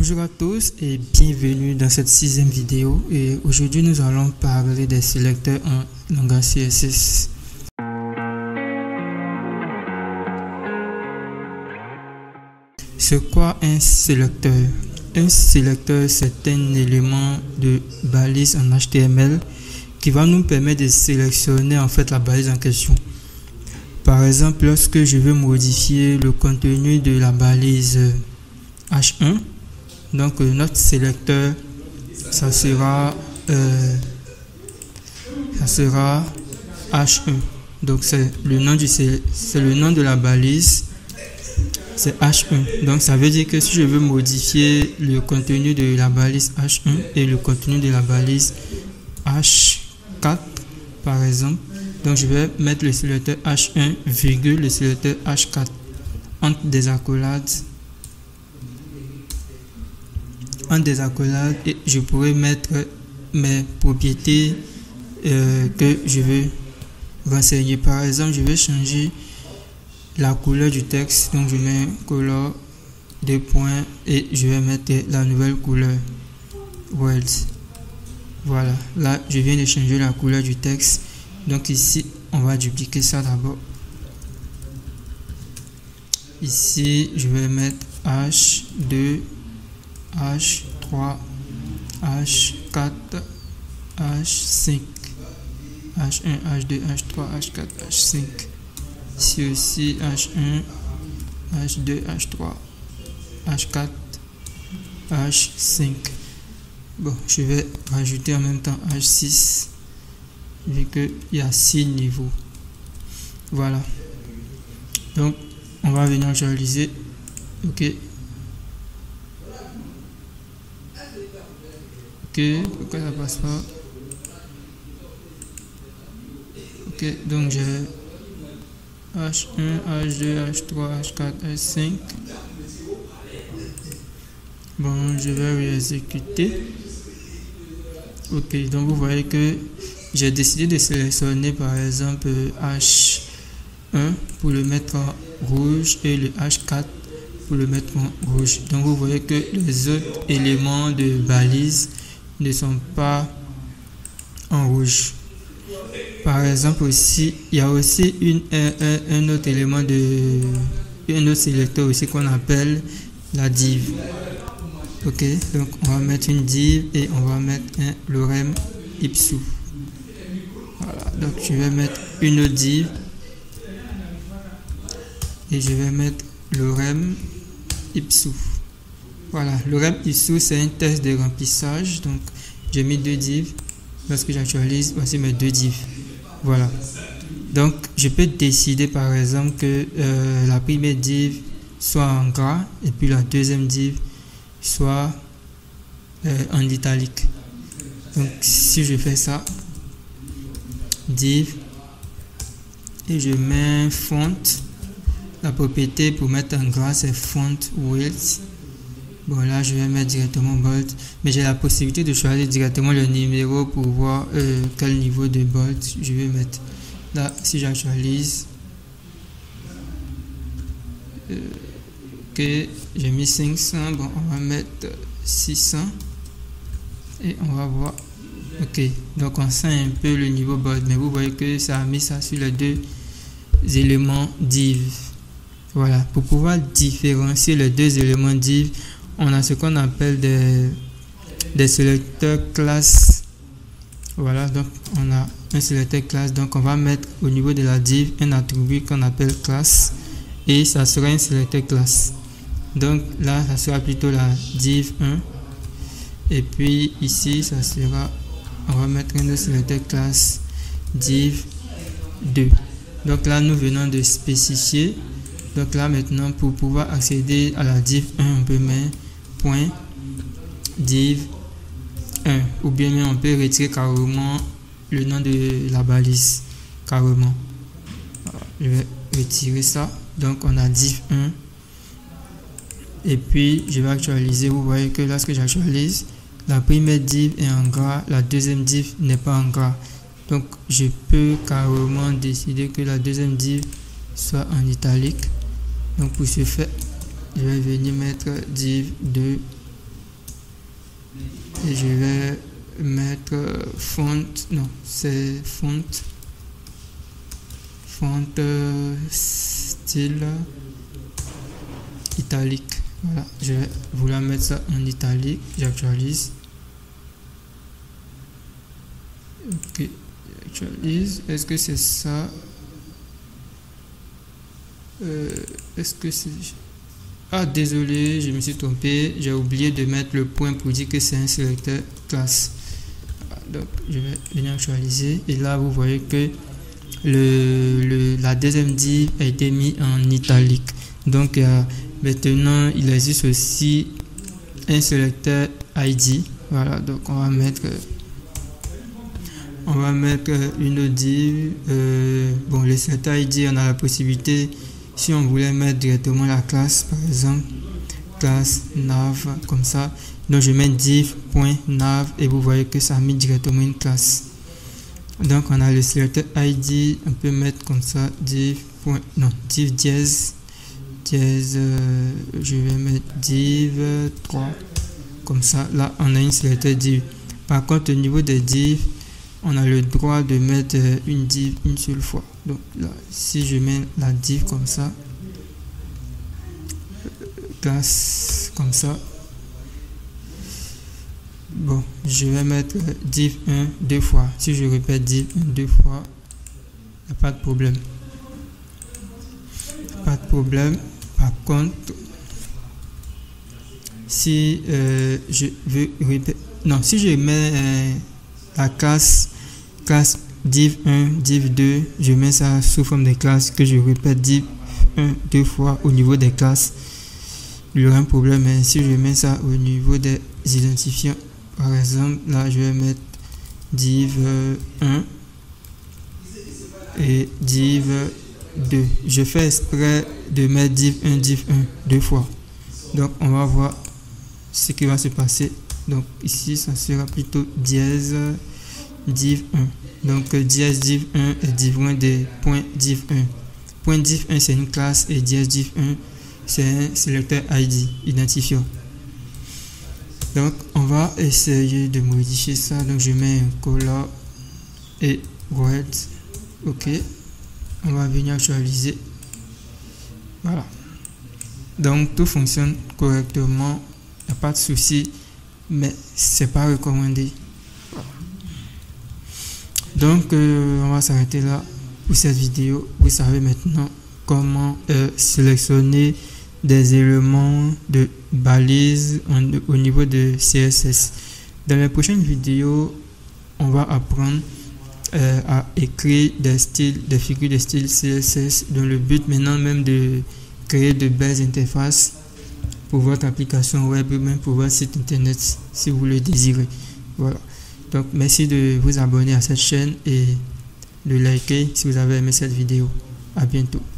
Bonjour à tous et bienvenue dans cette 6e vidéo, et aujourd'hui nous allons parler des sélecteurs en langage CSS. C'est quoi un sélecteur? Un sélecteur, c'est un élément de balise en HTML qui va nous permettre de sélectionner en fait la balise en question. Par exemple, lorsque je veux modifier le contenu de la balise H1, donc notre sélecteur ça sera H1. Donc c'est le nom de la balise, c'est H1. Donc ça veut dire que si je veux modifier le contenu de la balise H1 et le contenu de la balise H4 par exemple, donc je vais mettre le sélecteur H1 virgule le sélecteur H4 entre des accolades. Et je pourrais mettre mes propriétés que je veux renseigner. Par exemple, je vais changer la couleur du texte, donc je mets color des points et je vais mettre la nouvelle couleur world. Voilà, là je viens de changer la couleur du texte. Donc ici on va dupliquer ça d'abord. Ici je vais mettre H2, H3, H4, H5, H1, H2, H3, H4, H5. Ici aussi H1, H2, H3, H4, H5. Bon, je vais rajouter en même temps H6 vu qu'il y a 6 niveaux. Voilà. Donc, on va venir actualiser. Ok. Pourquoi ça passe pas? Ok, donc j'ai H1, H2, H3, H4, H5. Bon, je vais réexécuter. Ok, donc vous voyez que j'ai décidé de sélectionner par exemple H1 pour le mettre en rouge et le H4 pour le mettre en rouge. Donc vous voyez que les autres éléments de balise ne sont pas en rouge. Par exemple aussi, il y a aussi un autre élément un autre sélecteur aussi qu'on appelle la div. Ok, donc on va mettre une div et on va mettre un lorem ipsum. Voilà, donc je vais mettre une autre div et je vais mettre lorem ipsum. Voilà, lorem ipsum c'est un test de remplissage. Donc j'ai mis 2 divs. Lorsque j'actualise, voici mes 2 divs. Voilà. Donc je peux décider par exemple que la première div soit en gras et puis la deuxième div soit en italique. Donc si je fais ça, div, et je mets font, la propriété pour mettre en gras c'est font width. Bon, là je vais mettre directement bold, mais j'ai la possibilité de choisir directement le numéro pour voir quel niveau de bold je vais mettre. Là si j'actualise, ok, j'ai mis 500. Bon, on va mettre 600 et on va voir. Ok, donc on sent un peu le niveau bold, mais vous voyez que ça a mis ça sur les 2 éléments div. Voilà, pour pouvoir différencier les 2 éléments div, on a ce qu'on appelle des sélecteurs classes. Voilà, donc on a un sélecteur classe, donc on va mettre au niveau de la div un attribut qu'on appelle classe et ça sera un sélecteur classe. Donc là ça sera plutôt la div 1 et puis ici ça sera, on va mettre un autre sélecteur classe div 2. Donc là nous venons de spécifier. Donc là maintenant pour pouvoir accéder à la div 1 on peut mettre point div 1 ou bien on peut retirer carrément le nom de la balise carrément. Voilà, je vais retirer ça. Donc on a div 1 et puis je vais actualiser. Vous voyez que lorsque j'actualise, la première div est en gras, la deuxième div n'est pas en gras. Donc je peux carrément décider que la deuxième div soit en italique. Donc pour ce faire, je vais venir mettre div 2 et je vais mettre font, non, c'est font style italique. Voilà, je vais vouloir mettre ça en italique. J'actualise. Ok, j'actualise. Est-ce que c'est ça? Est-ce que c'est... Ah, désolé, je me suis trompé. J'ai oublié de mettre le point pour dire que c'est un sélecteur classe. Donc, je vais venir actualiser. Et là, vous voyez que la deuxième div a été mise en italique. Donc, maintenant, il existe aussi un sélecteur ID. Voilà, donc on va mettre une div. Bon, le sélecteur ID, on a la possibilité, si on voulait mettre directement la classe, par exemple, classe nav, comme ça. Donc, je mets div.nav et vous voyez que ça a mis directement une classe. Donc, on a le sélecteur ID, on peut mettre comme ça, div dièse, je vais mettre div 3, comme ça. Là, on a une sélecteur div. Par contre, au niveau des divs, on a le droit de mettre une div une seule fois. Donc là, si je mets la div comme ça, classe comme ça, bon, je vais mettre div 1 deux fois. Si je répète div 1 deux fois, il n'y a pas de problème. Pas de problème. Par contre, si je veux répéter, non, si je mets la classe div 1, div 2, je mets ça sous forme de classe que je répète div 1 deux fois au niveau des classes, il y aura un problème. Mais si je mets ça au niveau des identifiants, par exemple, là je vais mettre div 1 et div 2. Je fais exprès de mettre div 1 deux fois. Donc on va voir ce qui va se passer. Donc ici ça sera plutôt dièse div 1. Donc dièse div 1 est div de point div 1. Point div 1 c'est une classe et dièse div 1 c'est un sélecteur ID identifiant. Donc on va essayer de modifier ça. Donc je mets un color et red. Ok, on va venir actualiser. Voilà, donc tout fonctionne correctement, il n'y a pas de souci, mais c'est pas recommandé. Voilà. Donc on va s'arrêter là pour cette vidéo. Vous savez maintenant comment sélectionner des éléments de balise au niveau de CSS. Dans les prochaines vidéos, on va apprendre à écrire des figures de style CSS, dans le but maintenant même de créer de belles interfaces pour votre application web ou même pour votre site internet si vous le désirez. Voilà, donc merci de vous abonner à cette chaîne et de liker si vous avez aimé cette vidéo. À bientôt.